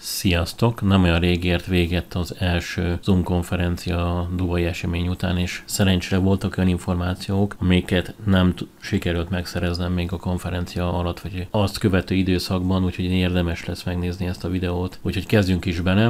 Sziasztok! Nem olyan rég ért véget az első Zoom konferencia a dubai esemény után, és szerencsére voltak olyan információk, amiket nem sikerült megszereznem még a konferencia alatt, vagy azt követő időszakban, úgyhogy érdemes lesz megnézni ezt a videót. Úgyhogy kezdjünk is bele.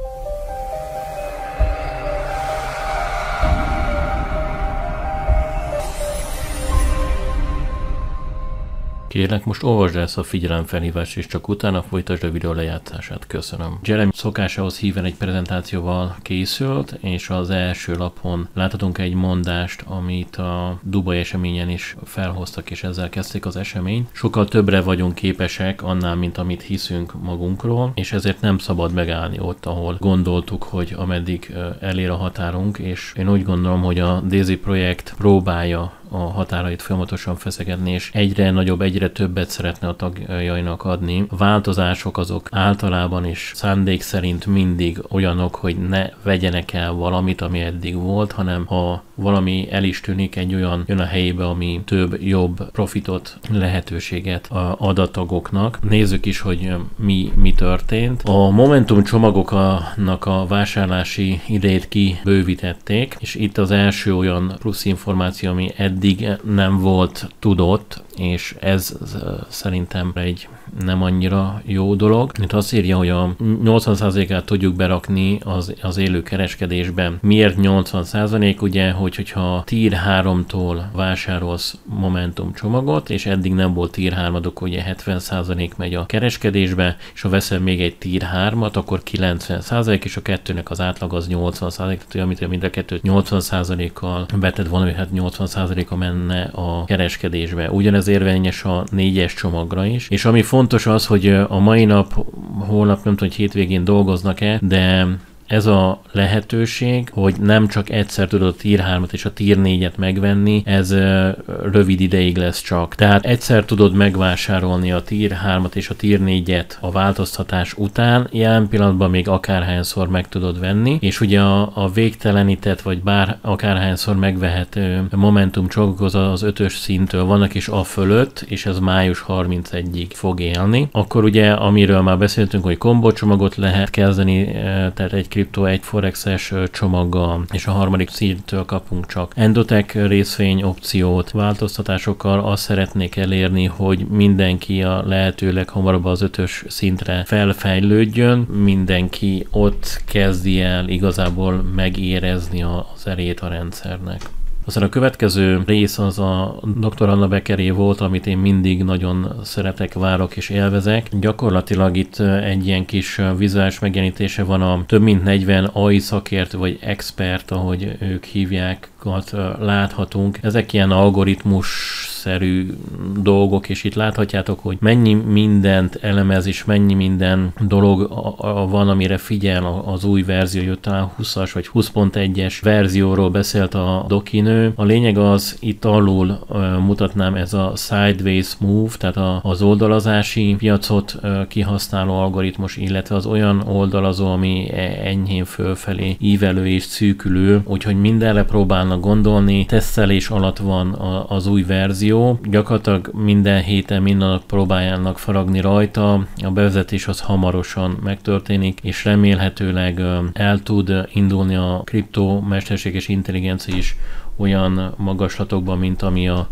Kérlek, most olvasd el ezt a figyelemfelhívást, és csak utána folytasd a videó lejátszását. Köszönöm. Jeremy szokásához híven egy prezentációval készült, és az első lapon láthatunk egy mondást, amit a Dubai eseményen is felhoztak, és ezzel kezdték az eseményt. Sokkal többre vagyunk képesek annál, mint amit hiszünk magunkról, és ezért nem szabad megállni ott, ahol gondoltuk, hogy ameddig elér a határunk, és én úgy gondolom, hogy a DAISY projekt próbálja a határait folyamatosan feszegetni, és egyre nagyobb, egyre többet szeretne a tagjainak adni. A változások azok általában is szándék szerint mindig olyanok, hogy ne vegyenek el valamit, ami eddig volt, hanem ha valami el is tűnik, egy olyan jön a helyébe, ami több, jobb profitot, lehetőséget ad a tagoknak. Nézzük is, hogy mi történt. A Momentum csomagoknak a vásárlási idejét kibővítették, és itt az első olyan plusz információ, ami eddig nem volt tudott, és ez szerintem egy nem annyira jó dolog. Itt azt írja, hogy a 80%-át tudjuk berakni az élő kereskedésben. Miért 80%? Ugye, hogyha Tier 3-tól vásárolsz Momentum csomagot, és eddig nem volt Tier 3-adok, ugye 70% megy a kereskedésbe, és ha veszel még egy Tier 3-at, akkor 90%, és a kettőnek az átlag az 80%, tehát amit mind a kettőt 80%-kal veted volna, hát 80%-a menne a kereskedésbe. Ugyanez érvényes a 4-es csomagra is, és ami fontos az, hogy a mai nap, holnap nem tudom, hogy hétvégén dolgoznak-e, de ez a lehetőség, hogy nem csak egyszer tudod a Tier 3-at és a Tier 4-et megvenni, ez rövid ideig lesz csak. Tehát egyszer tudod megvásárolni a Tier 3-at és a Tier 4-et a változtatás után, jelen pillanatban még akárhányszor meg tudod venni, és ugye a végtelenített, vagy akárhányszor megvehető Momentum csomagok az 5-ös szintől vannak is a fölött, és ez május 31-ig fog élni. Akkor ugye, amiről már beszéltünk, hogy kombó csomagot lehet kezdeni, tehát egy egy Forex-es csomaggal, és a harmadik szinttől kapunk csak Endotech részvény opciót. Változtatásokkal azt szeretnék elérni, hogy mindenki a lehető leghamarabb az 5-ös szintre felfejlődjön, mindenki ott kezdi el igazából megérezni az erét a rendszernek. Aztán a következő rész az a Dr. Anna Beckeré volt, amit én mindig nagyon szeretek, várok és élvezek. Gyakorlatilag itt egy ilyen kis vizuális megjelenítése van a több mint 40 AI szakértő vagy expert, ahogy ők hívják, láthatunk. Ezek ilyen algoritmus-szerű dolgok, és itt láthatjátok, hogy mennyi mindent elemez, és mennyi minden dolog van, amire figyel az új verzió, jött talán 20-as vagy 20.1-es verzióról beszélt a dokinő. A lényeg az, itt alul mutatnám, ez a sideways move, tehát az oldalazási piacot kihasználó algoritmus, illetve az olyan oldalazó, ami enyhén fölfelé ívelő és szűkülő, úgyhogy mindenre próbálnak gondolni. Tesztelés alatt van az új verzió. Gyakorlatilag minden héten, minden nap próbálják faragni rajta. A bevezetés az hamarosan megtörténik, és remélhetőleg el tud indulni a kriptó mesterséges intelligencia is olyan magaslatokban, mint ami a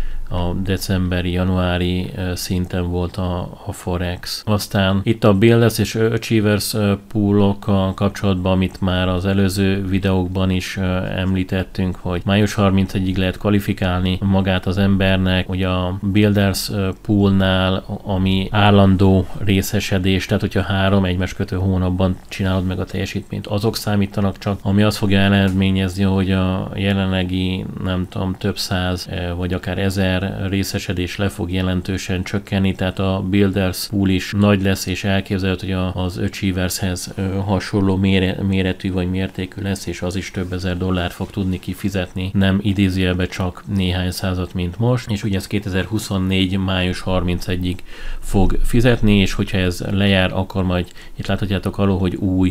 decemberi, januári szinten volt a Forex. Aztán itt a Builders és Achievers poolokkal kapcsolatban, amit már az előző videókban is említettünk, hogy május 31-ig lehet kvalifikálni magát az embernek, hogy a Builders poolnál, ami állandó részesedés, tehát hogyha 3 egymás kötő hónapban csinálod meg a teljesítményt, azok számítanak csak, ami azt fogja eredményezni, hogy a jelenlegi, nem tudom, több száz, vagy akár 1000 részesedés le fog jelentősen csökkenni, tehát a Builders pool is nagy lesz, és elképzelhető, hogy az Achievershez hasonló méretű vagy mértékű lesz, és az is több ezer dollárt fog tudni kifizetni, nem idézőjelbe csak néhány százat, mint most, és ugye ez 2024. május 31-ig fog fizetni, és hogyha ez lejár, akkor majd itt láthatjátok alul, hogy új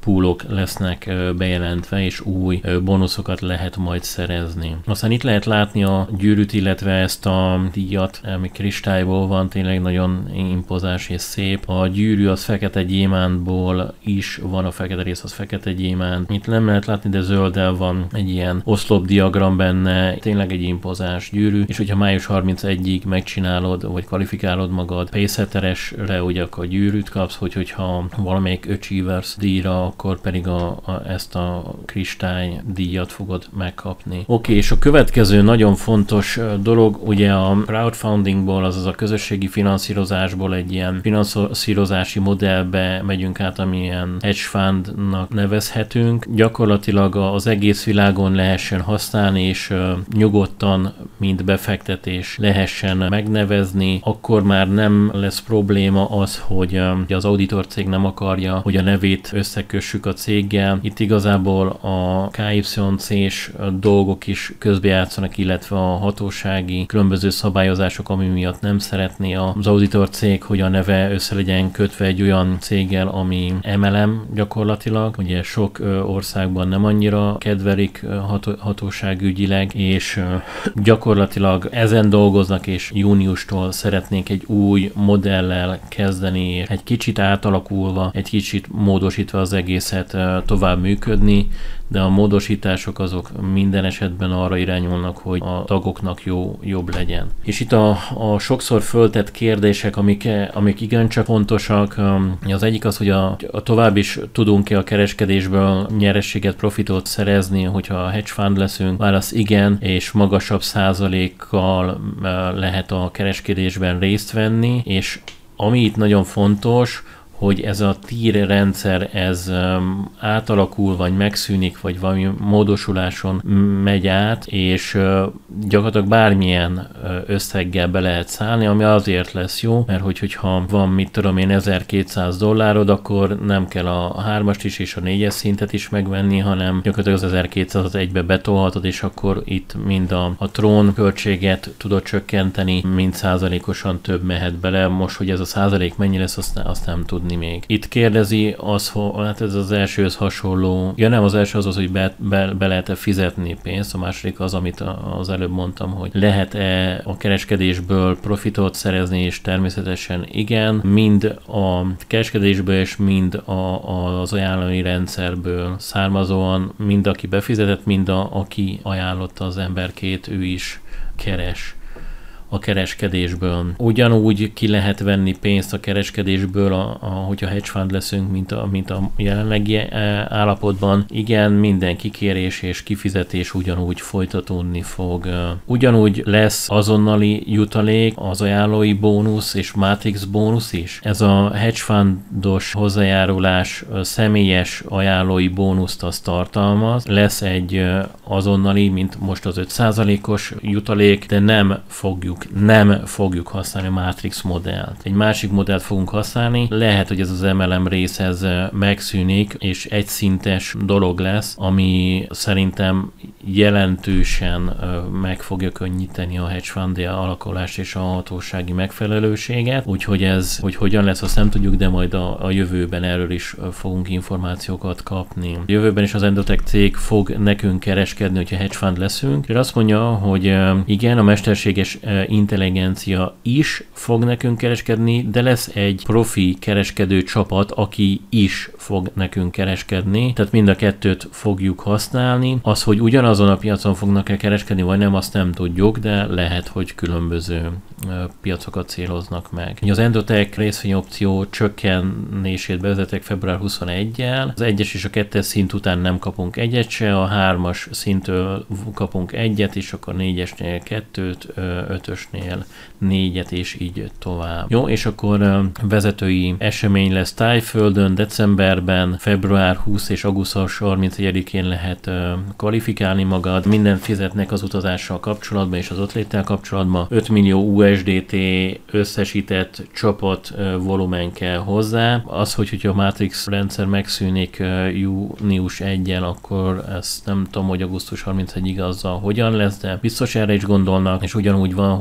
poolok lesznek bejelentve, és új bónuszokat lehet majd szerezni. Aztán itt lehet látni a gyűrűt, illetve ezt a díjat, ami kristályból van, tényleg nagyon impozás és szép. A gyűrű az fekete gyémántból is van, a fekete rész az fekete gyémánt. Itt nem lehet látni, de zölddel van egy ilyen oszlopdiagram benne, tényleg egy impozás gyűrű, és hogyha május 31-ig megcsinálod, vagy kvalifikálod magad Pacesetteresre, ugye akkor gyűrűt kapsz, hogyha valamelyik Achievers díjra, akkor pedig ezt a kristály díjat fogod megkapni. Oké, és a következő nagyon fontos dolog, ugye a crowdfundingból, azaz a közösségi finanszírozásból egy ilyen finanszírozási modellbe megyünk át, amilyen hedge fundnak nevezhetünk. Gyakorlatilag az egész világon lehessen használni, és nyugodtan, mint befektetés lehessen megnevezni, akkor már nem lesz probléma az, hogy az auditor cég nem akarja, hogy a nevét összekössük a céggel. Itt igazából a KYC-s dolgok is közbejátszanak, illetve a hatósági különböző szabályozások, ami miatt nem szeretné az auditor cég, hogy a neve össze legyen kötve egy olyan céggel, ami MLM gyakorlatilag. Ugye sok országban nem annyira kedvelik hatóságügyileg, és gyakorlatilag ezen dolgoznak, és júniustól szeretnék egy új modellel kezdeni, egy kicsit átalakulva, egy kicsit módosítva az egészet tovább működni, de a módosítások azok minden esetben arra irányulnak, hogy a tagoknak jobb legyen. És itt a sokszor föltett kérdések, amik igencsak fontosak, az egyik az, hogy a tovább is tudunk-e a kereskedésből nyerességet, profitot szerezni, hogyha hedge fund leszünk. Válasz igen, és magasabb százalékkal lehet a kereskedésben részt venni, és ami itt nagyon fontos, hogy ez a tier rendszer ez átalakul, vagy megszűnik, vagy valami módosuláson megy át, és gyakorlatilag bármilyen összeggel be lehet szállni, ami azért lesz jó, mert hogyha van, mit tudom én, $1200, akkor nem kell a 3-ast is és a 4-es szintet is megvenni, hanem gyakorlatilag az 1200-at egybe betolhatod, és akkor itt mind a trón költséget tudod csökkenteni, mind százalékosan több mehet bele. Most, hogy ez a százalék mennyi lesz, azt nem tudni még. Itt kérdezi az, hogy hát ez az elsőhöz hasonló. Ja nem, az első az, hogy be lehet-e fizetni pénzt, a második az, amit az előbb mondtam, hogy lehet-e a kereskedésből profitot szerezni, és természetesen igen, mind a kereskedésből és mind az ajánlói rendszerből származóan, mind aki befizetett, mind aki ajánlotta az emberkét, ő is keres a kereskedésből. Ugyanúgy ki lehet venni pénzt a kereskedésből, hogyha hedge fund leszünk, mint a jelenlegi állapotban. Igen, minden kikérés és kifizetés ugyanúgy folytatódni fog. Ugyanúgy lesz azonnali jutalék, az ajánlói bónusz és Matrix bónusz is. Ez a hedge fundos hozzájárulás személyes ajánlói bónuszt az tartalmaz. Lesz egy azonnali, mint most az 5%-os jutalék, de nem fogjuk használni a Matrix modellt. Egy másik modellt fogunk használni. Lehet, hogy ez az MLM rész ez megszűnik, és egyszintes dolog lesz, ami szerintem jelentősen meg fogja könnyíteni a hedge fund alakulást és a hatósági megfelelőséget. Úgyhogy hogy hogyan lesz, azt nem tudjuk, de majd a jövőben erről is fogunk információkat kapni. A jövőben is az Endotech cég fog nekünk kereskedni, hogyha hedge fund leszünk. És azt mondja, hogy igen, a mesterséges intelligencia is fog nekünk kereskedni, de lesz egy profi kereskedő csapat, aki is fog nekünk kereskedni, tehát mind a kettőt fogjuk használni. Az, hogy ugyanazon a piacon fognak-e kereskedni, vagy nem, azt nem tudjuk, de lehet, hogy különböző piacokat céloznak meg. Az Endotech részvényopció csökkenését bevezetek február 21-jel. Az 1-es és a 2-es szint után nem kapunk egyet se, a 3-as szintől kapunk egyet, és akkor 4-esnél 2-t, 5-ösnél 4-et, és így tovább. Jó, és akkor vezetői esemény lesz Tájföldön decemberben, február 20 és augusztus 31-én lehet kvalifikálni magad. Mindent fizetnek az utazással kapcsolatban és az ott léttel kapcsolatban. 5 millió USDT összesített csapat volumen kell hozzá. Az, hogyha a Matrix rendszer megszűnik június 1-jel, akkor ezt nem tudom, hogy augusztus 31-ig azzal hogyan lesz, de biztos erre is gondolnak, és ugyanúgy van,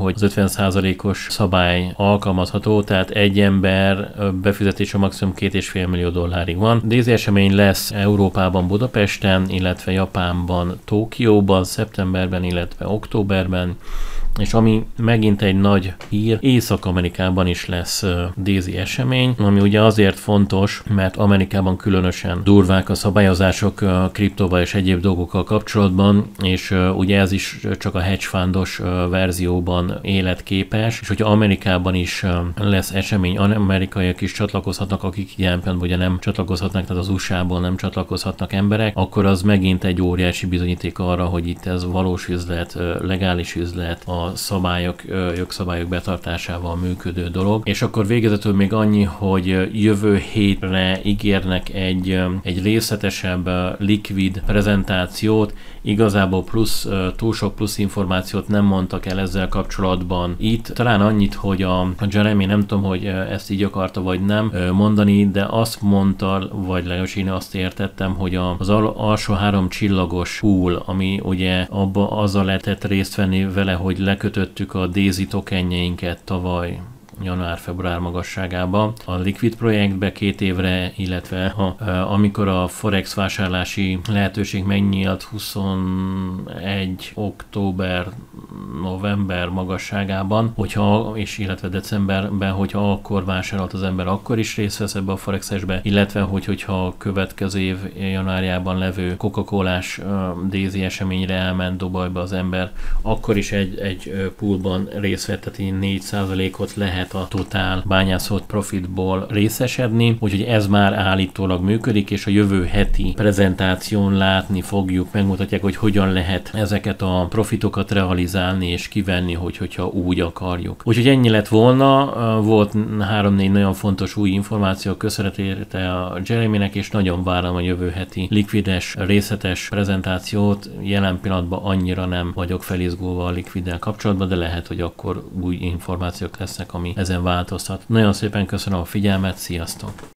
hogy az 50%-os szabály alkalmazható, tehát egy ember befizetése maximum $2,5 millió van. Daisy esemény lesz Európában, Budapesten, illetve Japánban, Tokióban, szeptemberben, illetve októberben, és ami megint egy nagy hír, Észak-Amerikában is lesz Daisy esemény, ami ugye azért fontos, mert Amerikában különösen durvák a szabályozások kriptóval és egyéb dolgokkal kapcsolatban, és ugye ez is csak a hedge fundos verzióban életképes, és hogyha Amerikában is lesz esemény, amerikaiak is csatlakozhatnak, akik ilyen pillanatban ugye nem csatlakozhatnak, tehát az USA-ból nem csatlakozhatnak emberek, akkor az megint egy óriási bizonyíték arra, hogy itt ez valós üzlet, legális üzlet, a jogszabályok betartásával működő dolog. És akkor végezetül még annyi, hogy jövő hétre ígérnek egy részletesebb Liquid prezentációt, igazából túl sok plusz információt nem mondtak el ezzel kapcsolatban. Itt talán annyit, hogy a Jeremy, nem tudom, hogy ezt így akarta vagy nem mondani, de azt mondta, vagy legalábbis én azt értettem, hogy az alsó 3 csillagos pool, ami ugye abba azzal lehetett részt venni vele, hogy lekötöttük a Daisy tokenjeinket tavaly január-február magasságában a Liquid projektbe 2 évre, illetve amikor a Forex vásárlási lehetőség megnyílt 21 október november magasságában, illetve decemberben, hogyha akkor vásárolt az ember, akkor is részt vesz ebbe a Forexesbe, illetve hogyha a következő év januárjában levő Coca-Colás Daisy eseményre elment Dubajba az ember, akkor is egy poolban részt vett, tehát 4%-ot lehet a totál bányászott profitból részesedni, úgyhogy ez már állítólag működik, és a jövő heti prezentáción látni fogjuk, megmutatják, hogy hogyan lehet ezeket a profitokat realizálni és kivenni, hogyha úgy akarjuk. Úgyhogy ennyi lett volna, volt 3-4 nagyon fontos új információ, köszönet érte a Jeremynek, és nagyon várom a jövő heti likvides, részletes prezentációt. Jelen pillanatban annyira nem vagyok felizgulva a Liquiddel kapcsolatban, de lehet, hogy akkor új információk lesznek, ami ezen változtat. Nagyon szépen köszönöm a figyelmet, sziasztok!